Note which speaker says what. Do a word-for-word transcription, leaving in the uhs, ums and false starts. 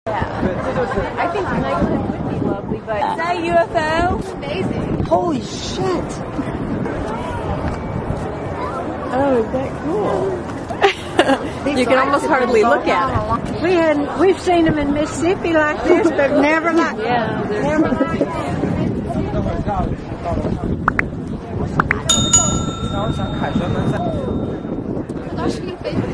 Speaker 1: Yeah. I think nightclub would be lovely, but is that U F O? Amazing.
Speaker 2: Holy shit! Oh, is that cool?
Speaker 1: You can almost hardly look at it.
Speaker 2: We had we've seen them in Mississippi like this, but never like
Speaker 1: yeah,
Speaker 2: never like
Speaker 3: 我想凯旋门在。